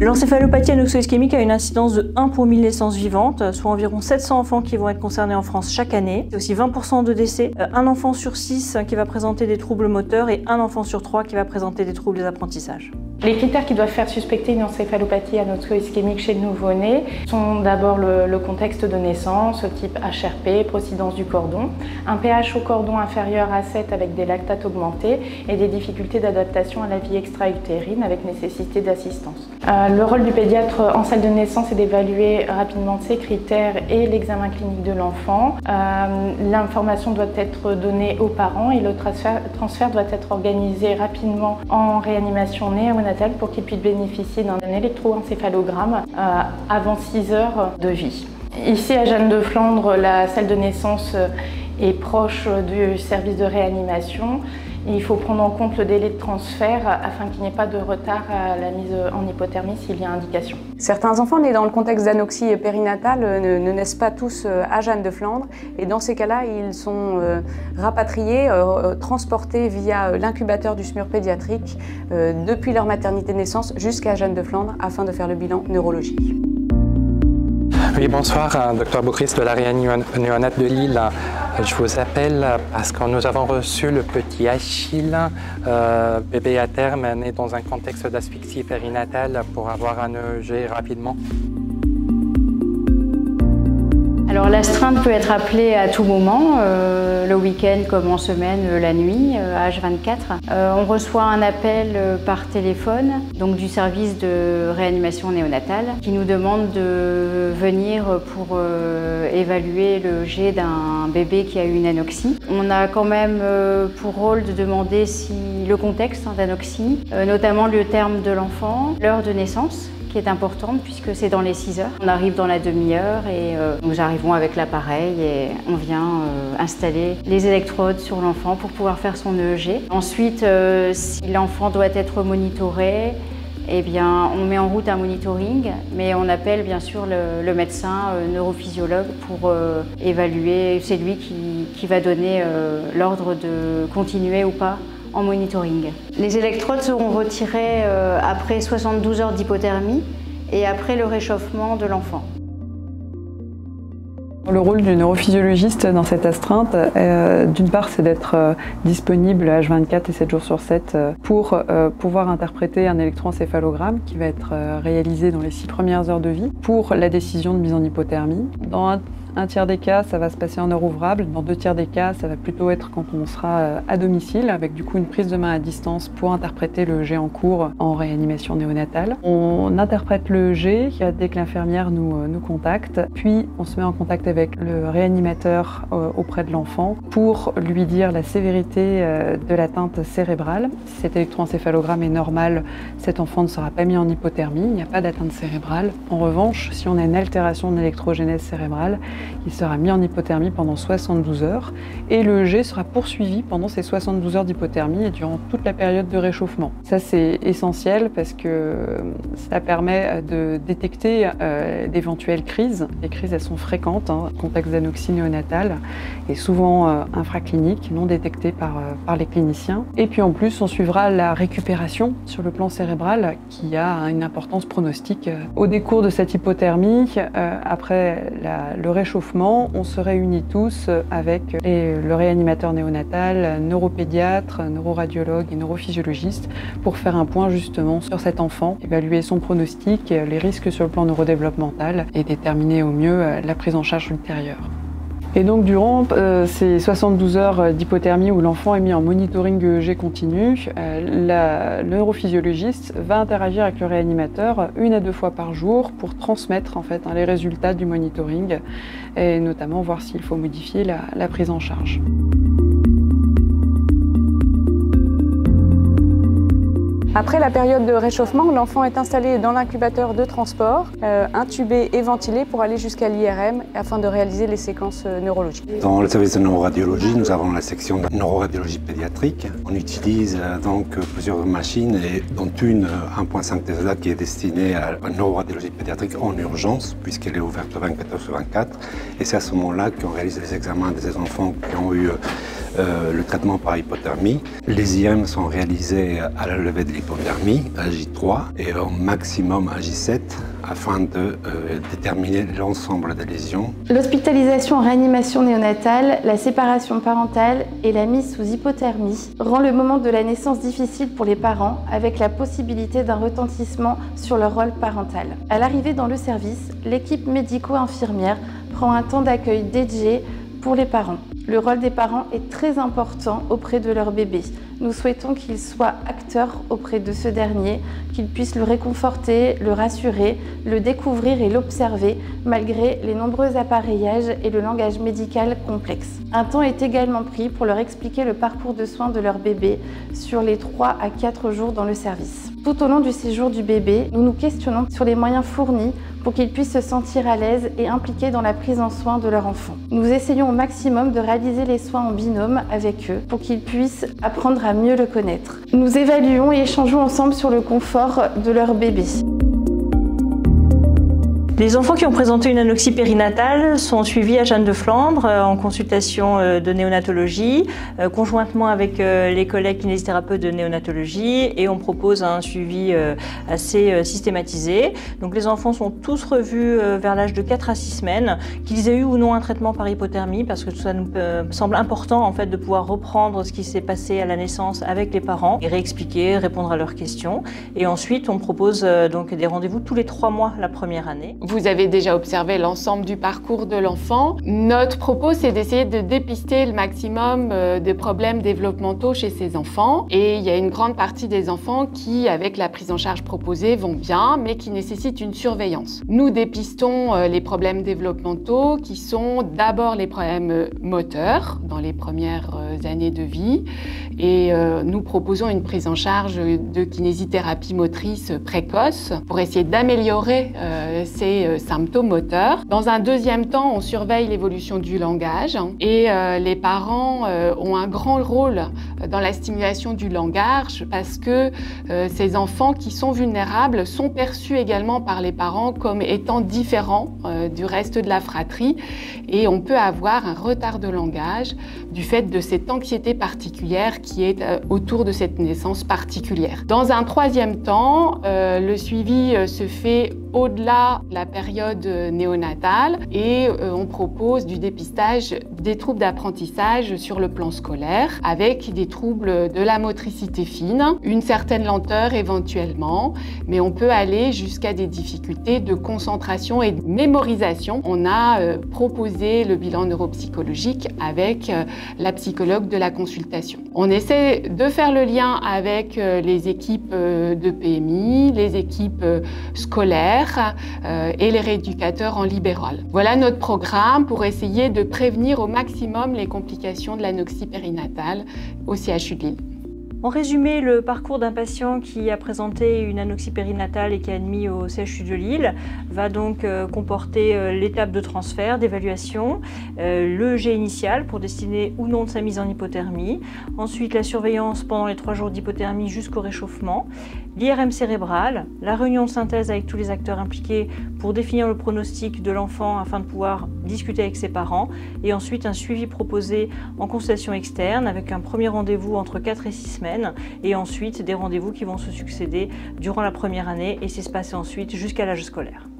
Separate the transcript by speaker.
Speaker 1: L'encéphalopathie anoxo-ischémique a une incidence de 1 pour 1000 naissances vivantes, soit environ 700 enfants qui vont être concernés en France chaque année. C'est aussi 20% de décès, un enfant sur 6 qui va présenter des troubles moteurs et un enfant sur 3 qui va présenter des troubles des apprentissages.
Speaker 2: Les critères qui doivent faire suspecter une encéphalopathie anoxo-ischémique chez le nouveau-né sont d'abord le contexte de naissance, type HRP, procidence du cordon, un pH au cordon inférieur à 7 avec des lactates augmentés et des difficultés d'adaptation à la vie extra-utérine avec nécessité d'assistance. Le rôle du pédiatre en salle de naissance est d'évaluer rapidement ces critères et l'examen clinique de l'enfant. L'information doit être donnée aux parents et le transfert doit être organisé rapidement en réanimation néonatale pour qu'ils puissent bénéficier d'un électroencéphalogramme avant 6 heures de vie. Ici à Jeanne de Flandre, la salle de naissance est proche du service de réanimation. Il faut prendre en compte le délai de transfert afin qu'il n'y ait pas de retard à la mise en hypothermie s'il y a indication.
Speaker 3: Certains enfants nés dans le contexte d'anoxie périnatale ne naissent pas tous à Jeanne de Flandre et dans ces cas-là, ils sont rapatriés, transportés via l'incubateur du SMUR pédiatrique depuis leur maternité naissance jusqu'à Jeanne de Flandre afin de faire le bilan neurologique.
Speaker 4: Oui, bonsoir, Dr Boucris de la réanimation néonate de Lille. Je vous appelle parce que nous avons reçu le petit Achille, bébé à terme, né dans un contexte d'asphyxie périnatale pour avoir un EEG rapidement.
Speaker 5: Alors l'astreinte peut être appelée à tout moment, le week-end comme en semaine, la nuit, H24. On reçoit un appel par téléphone donc du service de réanimation néonatale qui nous demande de venir pour évaluer le G d'un bébé qui a eu une anoxie. On a quand même pour rôle de demander si le contexte d'anoxie, notamment le terme de l'enfant, l'heure de naissance, qui est importante puisque c'est dans les 6 heures. On arrive dans la demi-heure et nous arrivons avec l'appareil et on vient installer les électrodes sur l'enfant pour pouvoir faire son EEG. Ensuite, si l'enfant doit être monitoré, eh bien, on met en route un monitoring, mais on appelle bien sûr le médecin neurophysiologue pour évaluer. C'est lui qui va donner l'ordre de continuer ou pas en monitoring. Les électrodes seront retirées après 72 heures d'hypothermie et après le réchauffement de l'enfant.
Speaker 6: Le rôle du neurophysiologiste dans cette astreinte, d'une part, c'est d'être disponible H24 et 7 jours sur 7 pour pouvoir interpréter un électroencéphalogramme qui va être réalisé dans les 6 premières heures de vie pour la décision de mise en hypothermie. Dans un tiers des cas, ça va se passer en heure ouvrable. Dans 2 tiers des cas, ça va plutôt être quand on sera à domicile, avec du coup une prise de main à distance pour interpréter le G en cours en réanimation néonatale. On interprète le G dès que l'infirmière nous contacte, puis on se met en contact avec le réanimateur auprès de l'enfant pour lui dire la sévérité de l'atteinte cérébrale. Si cet électroencéphalogramme est normal, cet enfant ne sera pas mis en hypothermie, il n'y a pas d'atteinte cérébrale. En revanche, si on a une altération de l'électrogénèse cérébrale, il sera mis en hypothermie pendant 72 heures et le EEG sera poursuivi pendant ces 72 heures d'hypothermie et durant toute la période de réchauffement. Ça, c'est essentiel parce que ça permet de détecter d'éventuelles crises. Les crises, elles sont fréquentes, contexte d'anoxie néonatale et souvent infracliniques, non détectées par les cliniciens. Et puis en plus, on suivra la récupération sur le plan cérébral qui a une importance pronostique. Au décours de cette hypothermie, après le réchauffement, on se réunit tous avec le réanimateur néonatal, neuropédiatre, neuroradiologue et neurophysiologiste pour faire un point justement sur cet enfant, évaluer son pronostic, les risques sur le plan neurodéveloppemental et déterminer au mieux la prise en charge ultérieure. Et donc durant ces 72 heures d'hypothermie où l'enfant est mis en monitoring EEG continu, le neurophysiologiste va interagir avec le réanimateur 1 à 2 fois par jour pour transmettre en fait les résultats du monitoring et notamment voir s'il faut modifier la prise en charge.
Speaker 3: Après la période de réchauffement, l'enfant est installé dans l'incubateur de transport, intubé et ventilé pour aller jusqu'à l'IRM afin de réaliser les séquences neurologiques.
Speaker 7: Dans le service de neuroradiologie, nous avons la section de neuroradiologie pédiatrique. On utilise donc plusieurs machines et dont une 1.5 Tesla qui est destinée à la neuroradiologie pédiatrique en urgence puisqu'elle est ouverte 24 heures sur 24. Et c'est à ce moment-là qu'on réalise les examens des enfants qui ont eu le traitement par hypothermie. Les IM sont réalisés à la levée de l'hypothermie, à J3, et au maximum à J7, afin de déterminer l'ensemble des lésions.
Speaker 2: L'hospitalisation en réanimation néonatale, la séparation parentale et la mise sous hypothermie rend le moment de la naissance difficile pour les parents, avec la possibilité d'un retentissement sur leur rôle parental. À l'arrivée dans le service, l'équipe médico-infirmière prend un temps d'accueil dédié pour les parents. Le rôle des parents est très important auprès de leur bébé. Nous souhaitons qu'ils soient acteurs auprès de ce dernier, qu'ils puissent le réconforter, le rassurer, le découvrir et l'observer malgré les nombreux appareillages et le langage médical complexe. Un temps est également pris pour leur expliquer le parcours de soins de leur bébé sur les 3 à 4 jours dans le service. Tout au long du séjour du bébé, nous nous questionnons sur les moyens fournis pour qu'ils puissent se sentir à l'aise et impliqués dans la prise en soin de leur enfant. Nous essayons au maximum de réaliser les soins en binôme avec eux pour qu'ils puissent apprendre à mieux le connaître. Nous évaluons et échangeons ensemble sur le confort de leur bébé.
Speaker 1: Les enfants qui ont présenté une anoxie périnatale sont suivis à Jeanne de Flandre en consultation de néonatologie, conjointement avec les collègues kinésithérapeutes de néonatologie, et on propose un suivi assez systématisé. Donc les enfants sont tous revus vers l'âge de 4 à 6 semaines, qu'ils aient eu ou non un traitement par hypothermie, parce que ça nous semble important en fait de pouvoir reprendre ce qui s'est passé à la naissance avec les parents et réexpliquer, répondre à leurs questions. Et ensuite on propose donc des rendez-vous tous les 3 mois la première année.
Speaker 8: Vous avez déjà observé l'ensemble du parcours de l'enfant. Notre propos, c'est d'essayer de dépister le maximum de problèmes développementaux chez ces enfants. Et il y a une grande partie des enfants qui, avec la prise en charge proposée, vont bien, mais qui nécessitent une surveillance. Nous dépistons les problèmes développementaux qui sont d'abord les problèmes moteurs dans les premières années de vie. Et nous proposons une prise en charge de kinésithérapie motrice précoce pour essayer d'améliorer ces symptômes moteurs. Dans un deuxième temps, on surveille l'évolution du langage et les parents ont un grand rôle dans la stimulation du langage parce que ces enfants qui sont vulnérables sont perçus également par les parents comme étant différents du reste de la fratrie, et on peut avoir un retard de langage du fait de cette anxiété particulière qui est autour de cette naissance particulière. Dans un troisième temps, le suivi se fait au-delà de la période néonatale et on propose du dépistage des troubles d'apprentissage sur le plan scolaire avec des troubles de la motricité fine, une certaine lenteur éventuellement, mais on peut aller jusqu'à des difficultés de concentration et de mémorisation. On a proposé le bilan neuropsychologique avec la psychologue de la consultation. On essaie de faire le lien avec les équipes de PMI, les équipes scolaires et les rééducateurs en libéral. Voilà notre programme pour essayer de prévenir au maximum les complications de l'anoxie périnatale au CHU de Lille.
Speaker 1: En résumé, le parcours d'un patient qui a présenté une anoxie périnatale et qui est admis au CHU de Lille va donc comporter l'étape de transfert, d'évaluation, le jet initial pour décider ou non de sa mise en hypothermie, ensuite la surveillance pendant les 3 jours d'hypothermie jusqu'au réchauffement, l'IRM cérébral, la réunion de synthèse avec tous les acteurs impliqués pour définir le pronostic de l'enfant afin de pouvoir discuter avec ses parents, et ensuite un suivi proposé en consultation externe avec un premier rendez-vous entre 4 et 6 semaines, et ensuite des rendez-vous qui vont se succéder durant la première année et s'espacer ensuite jusqu'à l'âge scolaire.